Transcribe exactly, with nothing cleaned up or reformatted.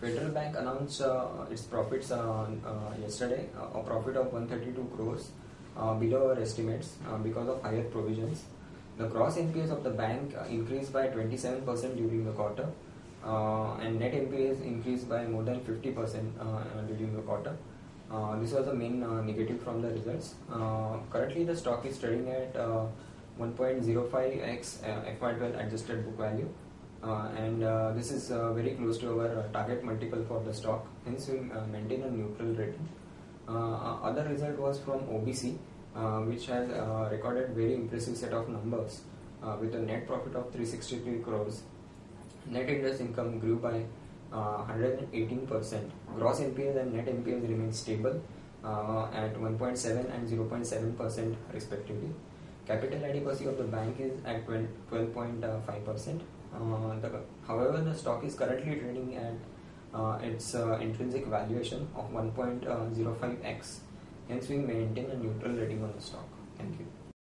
Federal Bank announced uh, its profits uh, uh, yesterday, uh, a profit of one hundred thirty-two crores, uh, below our estimates uh, because of higher provisions. The gross N P As of the bank uh, increased by twenty-seven percent during the quarter, uh, and net N P As increased by more than fifty percent uh, during the quarter. Uh, this was the main uh, negative from the results. Uh, currently, the stock is trading at uh, one point zero five x uh, F Y twelve adjusted book value. Uh, and uh, this is uh, very close to our uh, target multiple for the stock, hence we uh, maintain a neutral rating. Uh, other result was from O B C, uh, which has uh, recorded very impressive set of numbers uh, with a net profit of three hundred sixty-three crores. Net interest income grew by uh, one hundred eighteen percent. Gross N P As and net N P As remain stable uh, at one point seven and zero point seven percent respectively. Capital adequacy of the bank is at twelve point five percent. Uh, the, however, the stock is currently trading at uh, its uh, intrinsic valuation of one point zero five x. Hence, we maintain a neutral rating on the stock. Thank you.